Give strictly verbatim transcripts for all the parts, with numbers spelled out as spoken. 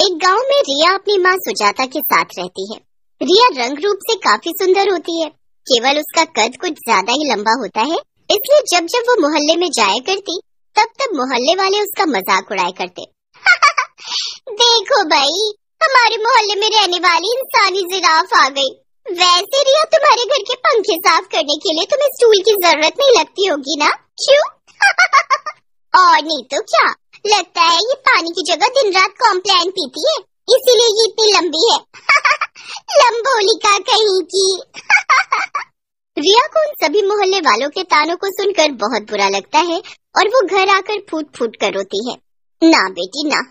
एक गांव में रिया अपनी माँ सुजाता के साथ रहती है। रिया रंग रूप से काफी सुंदर होती है, केवल उसका कद कुछ ज्यादा ही लंबा होता है। इसलिए जब जब वो मोहल्ले में जाया करती तब तब मोहल्ले वाले उसका मजाक उड़ाया करते। देखो भाई, हमारे मोहल्ले में रहने वाली इंसानी जिराफ आ गई। वैसे रिया, तुम्हारे घर के पंखे साफ करने के लिए तुम्हें स्टूल की जरूरत नहीं लगती होगी ना? क्यों? और नहीं तो क्या, लगता है ये पानी की जगह दिन रात कॉम्प्लान पीती है, इसीलिए ये इतनी लंबी है। लंबोलिका कहीं की। रिया को उन सभी मोहल्ले वालों के तानों को सुनकर बहुत बुरा लगता है और वो घर आकर फूट फूट कर रोती है। ना बेटी ना,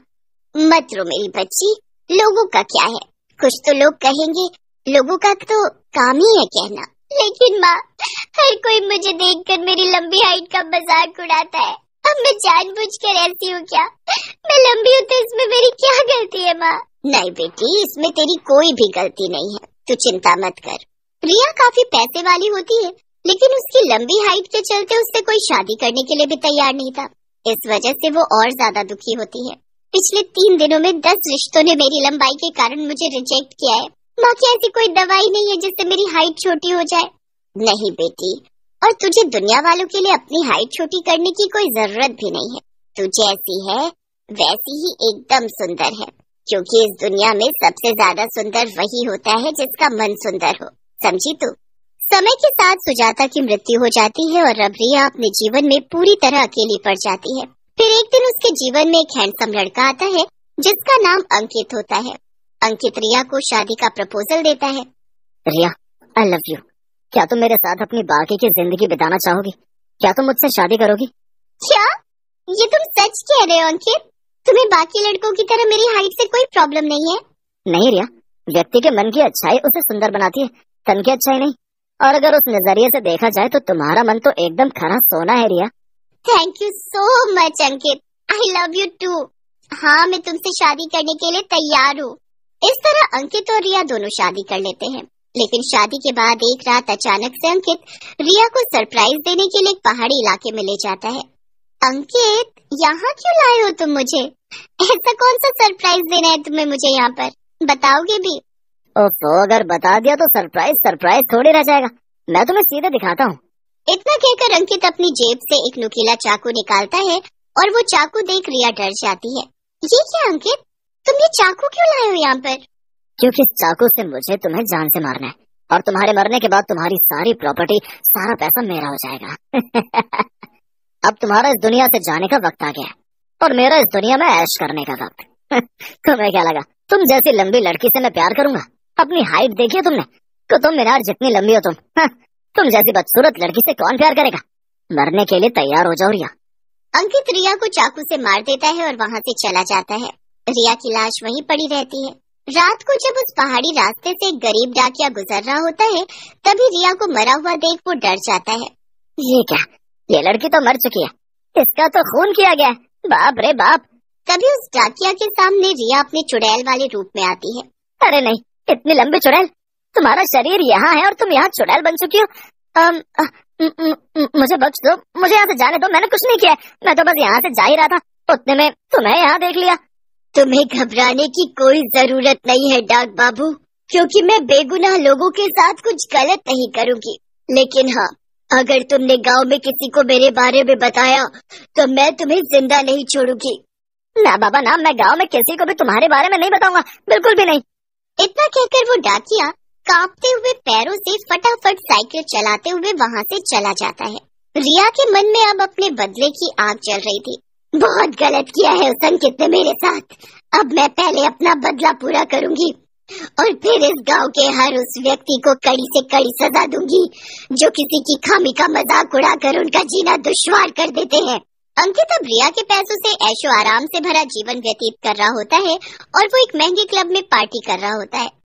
मत रो मेरी बच्ची, लोगों का क्या है, कुछ तो लोग कहेंगे, लोगों का तो काम ही है कहना। लेकिन माँ, हर कोई मुझे देखकर मेरी लंबी हाइट का मजाक उड़ाता है। अब मैं जानबूझकर ऐसी हूँ क्या? मैं लंबी हूँ तो इसमें मेरी क्या गलती है माँ? नहीं बेटी, इसमें तेरी कोई भी गलती नहीं है, तू चिंता मत कर। रिया काफी पैसे वाली होती है, लेकिन उसकी लंबी हाइट के चलते उससे कोई शादी करने के लिए भी तैयार नहीं था। इस वजह से वो और ज्यादा दुखी होती है। पिछले तीन दिनों में दस रिश्तों ने मेरी लंबाई के कारण मुझे रिजेक्ट किया है। माँ, क्या ऐसी कोई दवाई नहीं है जिससे मेरी हाइट छोटी हो जाए? नहीं बेटी, और तुझे दुनिया वालों के लिए अपनी हाइट छोटी करने की कोई जरूरत भी नहीं है। तू जैसी है वैसी ही एकदम सुंदर है, क्योंकि इस दुनिया में सबसे ज्यादा सुंदर वही होता है जिसका मन सुंदर हो, समझी तू? समय के साथ सुजाता की मृत्यु हो जाती है और अब रिया अपने जीवन में पूरी तरह अकेली पड़ जाती है। फिर एक दिन उसके जीवन में एक हैंडसम लड़का आता है जिसका नाम अंकित होता है। अंकित रिया को शादी का प्रपोजल देता है। Riya, I love you. क्या तुम मेरे साथ अपनी बाकी की जिंदगी बिताना चाहोगी? क्या तुम मुझसे शादी करोगी? क्या ये तुम सच कह रहे हो अंकित? तुम्हें बाकी लड़कों की तरह मेरी हाइट से कोई प्रॉब्लम नहीं है? नहीं रिया, व्यक्ति के मन की अच्छाई उसे सुंदर बनाती है, तन की अच्छाई नहीं। और अगर उस नजरिए से देखा जाए तो तुम्हारा मन तो एकदम खरा सोना है Riya. Thank you so much Ankit, I love you too. हाँ, मैं तुमसे शादी करने के लिए तैयार हूँ। इस तरह अंकित और रिया दोनों शादी कर लेते हैं। लेकिन शादी के बाद एक रात अचानक से अंकित रिया को सरप्राइज देने के लिए एक पहाड़ी इलाके में ले जाता है। अंकित, यहाँ क्यों लाए हो तुम मुझे? ऐसा कौन सा सरप्राइज देना है तुम्हें मुझे यहाँ पर, बताओगे भी? ओफो, अगर बता दिया तो सरप्राइज सरप्राइज थोड़ी रह जाएगा। मैं तुम्हें सीधे दिखाता हूँ। इतना कहकर अंकित अपनी जेब से एक नुकीला चाकू निकालता है और वो चाकू देख रिया डर जाती है। ये क्या अंकित, तुम ये चाकू क्यों लाए हो यहाँ पर? क्योंकि इस चाकू से मुझे तुम्हें जान से मारना है, और तुम्हारे मरने के बाद तुम्हारी सारी प्रॉपर्टी, सारा पैसा मेरा हो जाएगा। अब तुम्हारा इस दुनिया से जाने का वक्त आ गया है और मेरा इस दुनिया में ऐश करने का वक्त। तुम्हें क्या लगा तुम जैसी लंबी लड़की से मैं प्यार करूंगा? अपनी हाइट देखी है तुमने? तो तुम मीनार जितनी लंबी हो तुम। हाँ, तुम जैसी बदसूरत लड़की से कौन प्यार करेगा? मरने के लिए तैयार हो जाओ रिया। अंकित रिया को चाकू से मार देता है और वहाँ से चला जाता है। रिया की लाश वहीं पड़ी रहती है। रात को जब उस पहाड़ी रास्ते से एक गरीब डाकिया गुजर रहा होता है, तभी रिया को मरा हुआ देख वो डर जाता है। ये क्या, ये लड़की तो मर चुकी है, इसका तो खून किया गया है, बाप रे बाप। तभी उस डाकिया के सामने रिया अपने चुड़ैल वाले रूप में आती है। अरे नहीं, इतनी लंबी चुड़ैल, तुम्हारा शरीर यहाँ है और तुम यहाँ चुड़ैल बन चुकी हो। अम, अ, म, म, म, मुझे बख्श दो, मुझे यहाँ से जाने दो, मैंने कुछ नहीं किया, मैं तो बस यहाँ से जा ही रहा था, उतने में तुम्हें यहाँ देख लिया। तुम्हें घबराने की कोई जरूरत नहीं है डाक बाबू, क्योंकि मैं बेगुनाह लोगों के साथ कुछ गलत नहीं करूँगी। लेकिन हाँ, अगर तुमने गांव में किसी को मेरे बारे में बताया तो मैं तुम्हें जिंदा नहीं छोड़ूंगी। ना बाबा ना, मैं गांव में किसी को भी तुम्हारे बारे में नहीं बताऊंगा, बिल्कुल भी नहीं। इतना कहकर वो डाकिया कांपते हुए पैरों से फटाफट साइकिल चलाते हुए वहाँ से चला जाता है। रिया के मन में अब अपने बदले की आग जल रही थी। बहुत गलत किया है उस अंकित ने मेरे साथ, अब मैं पहले अपना बदला पूरा करूंगी और फिर इस गांव के हर उस व्यक्ति को कड़ी से कड़ी सजा दूंगी जो किसी की खामी का मजाक उड़ाकर उनका जीना दुश्वार कर देते हैं। अंकित अब रिया के पैसों से ऐशो आराम से भरा जीवन व्यतीत कर रहा होता है और वो एक महंगे क्लब में पार्टी कर रहा होता है।